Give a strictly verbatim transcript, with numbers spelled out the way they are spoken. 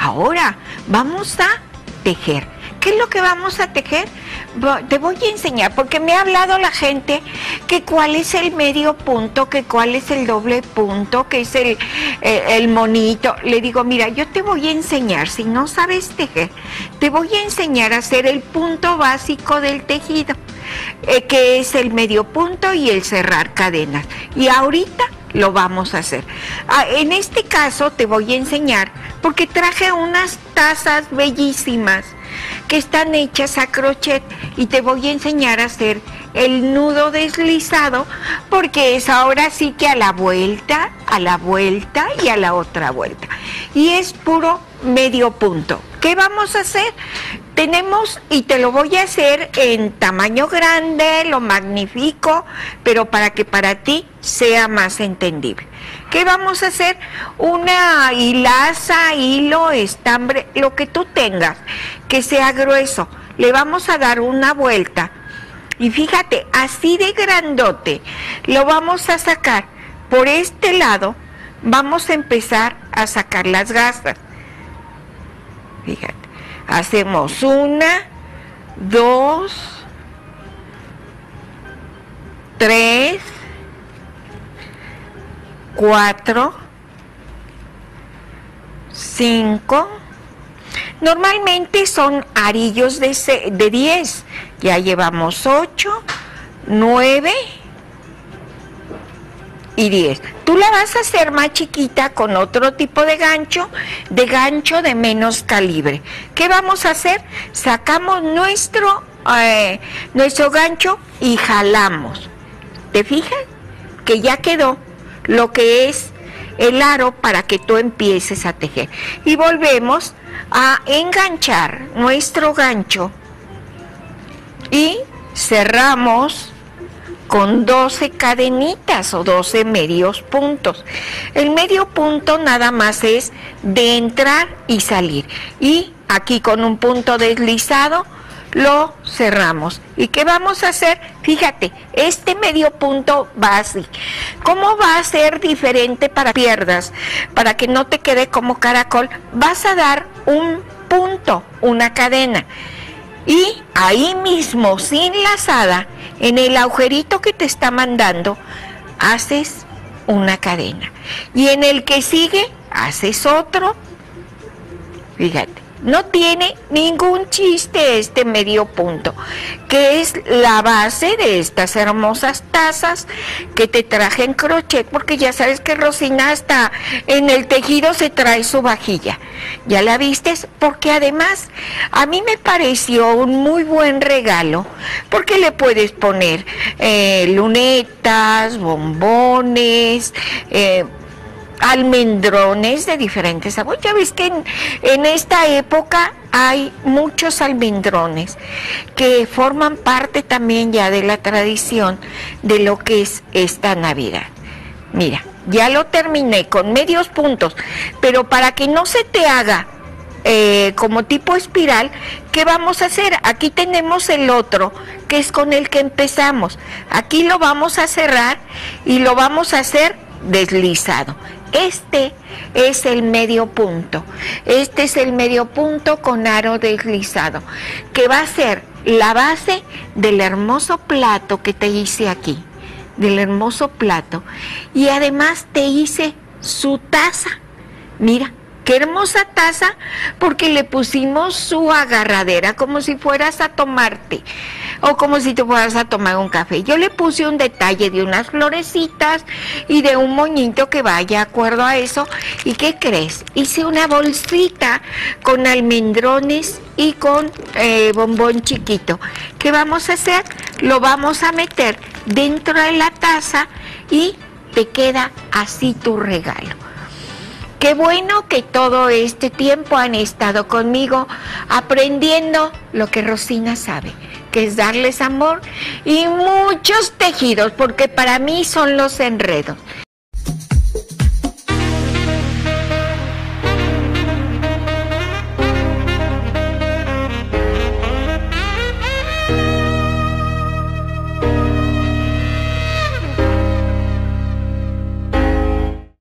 Ahora vamos a tejer. ¿Qué es lo que vamos a tejer? Te voy a enseñar, porque me ha hablado la gente que cuál es el medio punto, que cuál es el doble punto, que es el, eh, el monito. Le digo, mira, yo te voy a enseñar, si no sabes tejer, te voy a enseñar a hacer el punto básico del tejido, eh, que es el medio punto y el cerrar cadenas. Y ahorita lo vamos a hacer. Ah, en este caso te voy a enseñar, porque traje unas tazas bellísimas que están hechas a crochet y te voy a enseñar a hacer el nudo deslizado, porque es ahora sí que a la vuelta, a la vuelta y a la otra vuelta. Y es puro medio punto. ¿Qué vamos a hacer? Tenemos, y te lo voy a hacer en tamaño grande, lo magnifico, pero para que para ti sea más entendible. ¿Qué vamos a hacer? Una hilaza, hilo, estambre, lo que tú tengas, que sea grueso. Le vamos a dar una vuelta. Y fíjate, así de grandote, lo vamos a sacar. Por este lado, vamos a empezar a sacar las gasas. Fíjate, hacemos una, dos, tres, cuatro, cinco. Normalmente son arillos de, de diez. Ya llevamos ocho, nueve y diez. Tú la vas a hacer más chiquita con otro tipo de gancho, de gancho de menos calibre. ¿Qué vamos a hacer? Sacamos nuestro, eh, nuestro gancho y jalamos. ¿Te fijas? Que ya quedó lo que es el aro para que tú empieces a tejer. Y volvemos a enganchar nuestro gancho y cerramos con doce cadenitas o doce medios puntos. El medio punto nada más es de entrar y salir. Y aquí con un punto deslizado lo cerramos. ¿Y qué vamos a hacer? Fíjate, este medio punto va así. ¿Cómo va a ser diferente para que pierdas? Para que no te quede como caracol, vas a dar un punto, una cadena. Y ahí mismo, sin lazada, en el agujerito que te está mandando, haces una cadena. Y en el que sigue, haces otro. Fíjate. No tiene ningún chiste este medio punto, que es la base de estas hermosas tazas que te traje en crochet, porque ya sabes que Rosina hasta en el tejido se trae su vajilla. ¿Ya la vistes? Porque además a mí me pareció un muy buen regalo, porque le puedes poner eh, lunetas, bombones, eh, almendrones de diferentes sabores. Ya ves que en, en esta época hay muchos almendrones que forman parte también ya de la tradición de lo que es esta Navidad. Mira, ya lo terminé con medios puntos, pero para que no se te haga eh, como tipo espiral, ¿qué vamos a hacer? Aquí tenemos el otro, que es con el que empezamos. Aquí lo vamos a cerrar y lo vamos a hacer deslizado. Este es el medio punto. Este es el medio punto con aro deslizado, que va a ser la base del hermoso plato que te hice aquí, del hermoso plato. Y además te hice su taza. Mira, qué hermosa taza, porque le pusimos su agarradera, como si fueras a tomarte, o como si te fueras a tomar un café. Yo le puse un detalle de unas florecitas y de un moñito que vaya de acuerdo a eso. ¿Y qué crees? Hice una bolsita con almendrones y con eh, bombón chiquito. ¿Qué vamos a hacer? Lo vamos a meter dentro de la taza y te queda así tu regalo. Qué bueno que todo este tiempo han estado conmigo aprendiendo lo que Rosina sabe, que es darles amor y muchos tejidos, porque para mí son los enredos.